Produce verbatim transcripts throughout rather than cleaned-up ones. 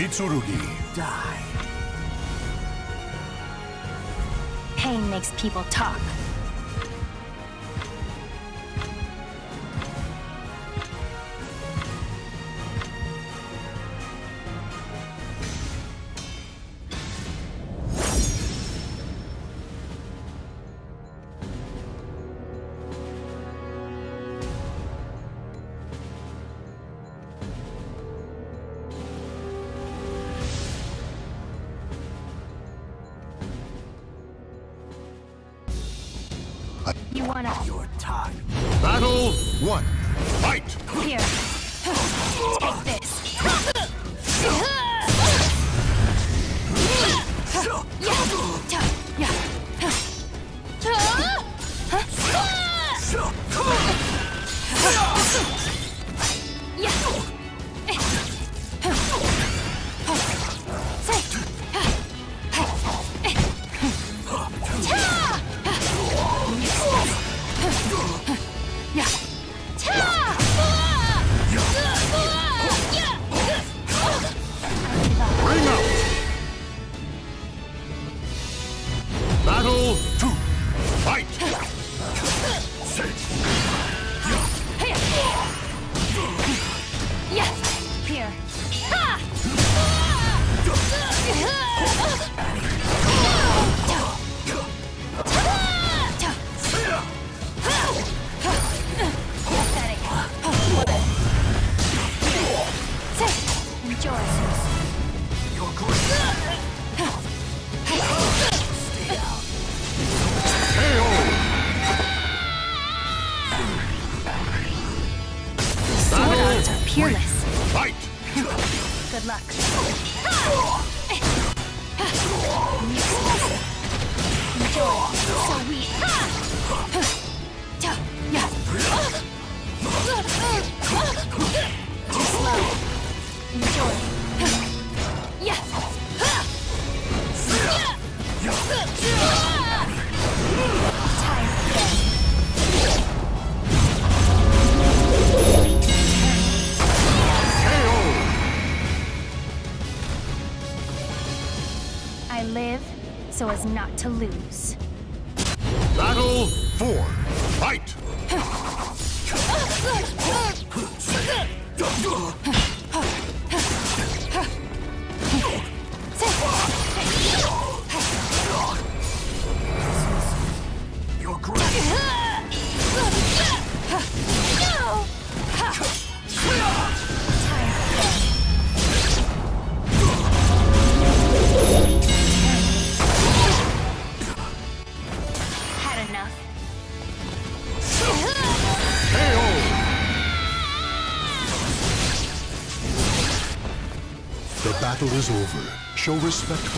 Mitsurugi. Die. Pain makes people talk. You wanna... Your time. Battle one. Fight! Here. Take this. Ring out! Battle two. Fight! Here. Enjoy. Sword arts are peerless. Fight! Good luck. Enjoy. So weak. Too slow. Enjoy. Time again. I live so as not to lose. Battle four. Fight! You're great. Had enough. The battle is over. Show respect.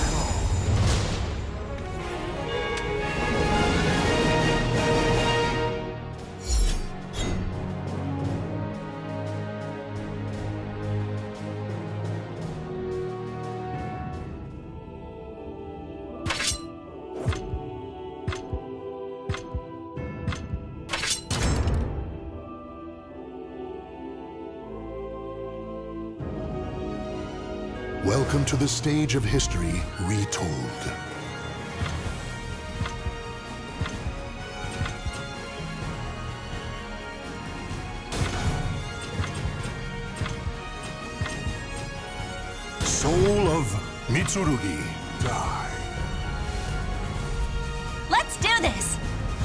Welcome to the stage of history retold. Soul of Mitsurugi, die. Let's do this!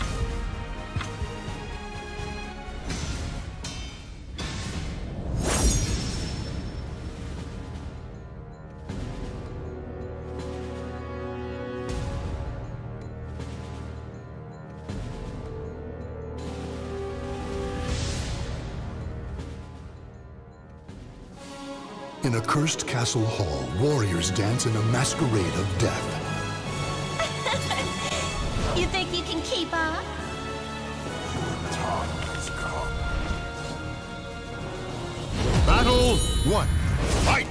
In a cursed castle hall, warriors dance in a masquerade of death. You think you can keep up? Your time has come. Battle one. Fight!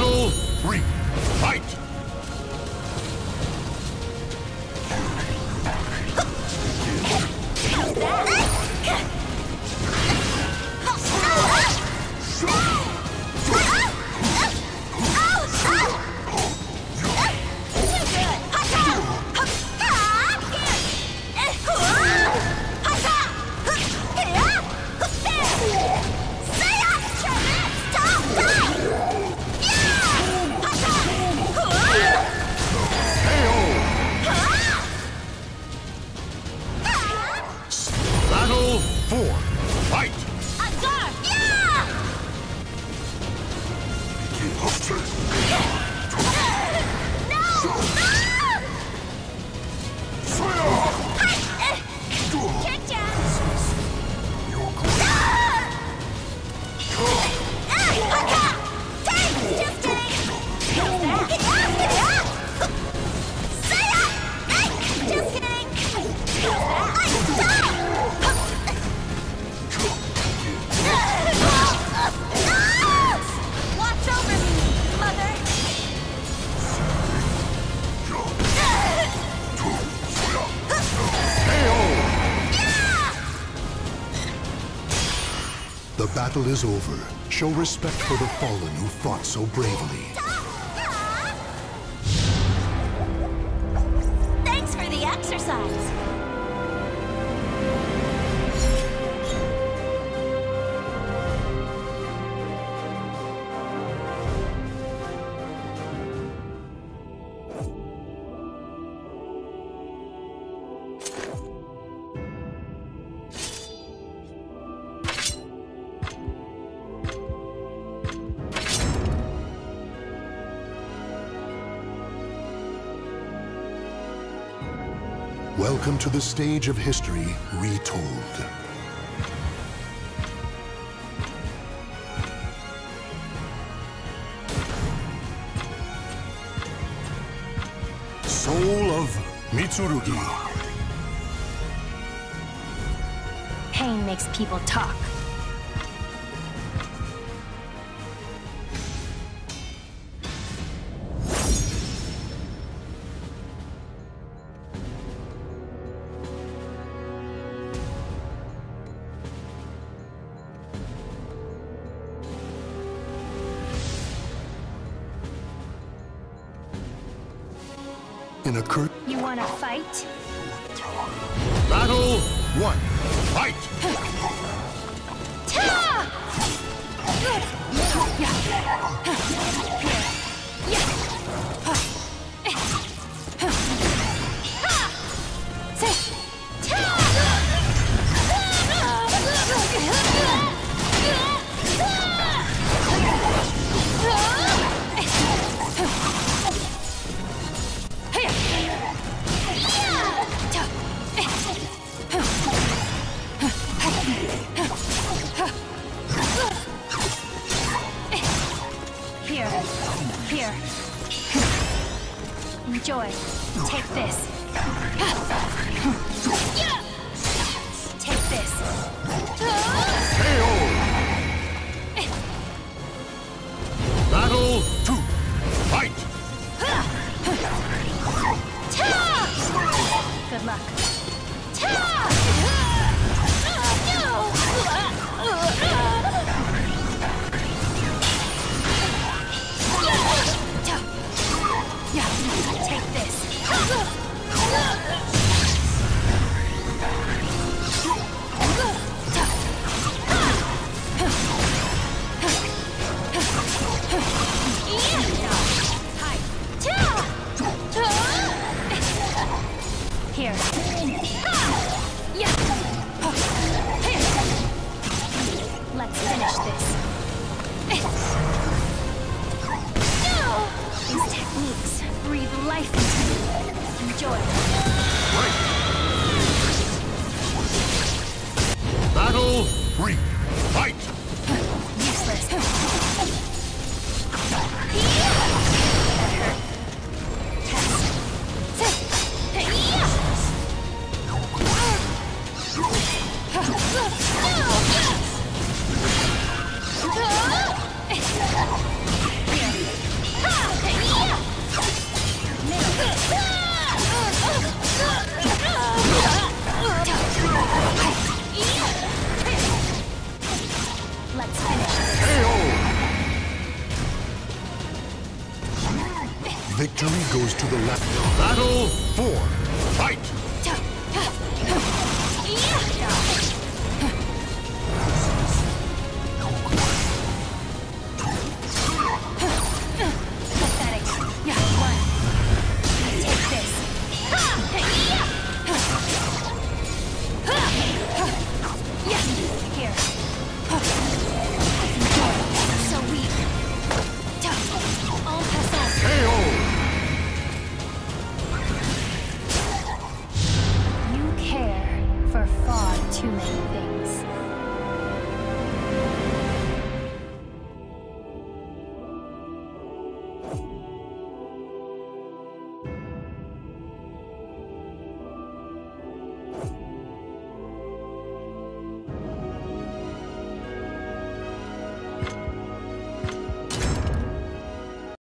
Battle three. Fight! Battle four. Fight! Watch over me, mother! The battle is over. Show respect for the fallen who fought so bravely. Thanks for the exercise! Welcome to the stage of history retold. Soul of Mitsurugi. Pain makes people talk. In a curt You wanna fight? battle one. Fight! Here. Here. Enjoy. Take this. Take this. Battle two. Fight! Good luck. Take this. Here. Let's finish this. These techniques breathe life into me. Enjoy. Battle three. Fight! Useless. Victory goes to the left. Battle Four. Fight! Pathetic. Yeah, one. Take this. Yeah, here. So weak. En passant. K O! You care for far too many things.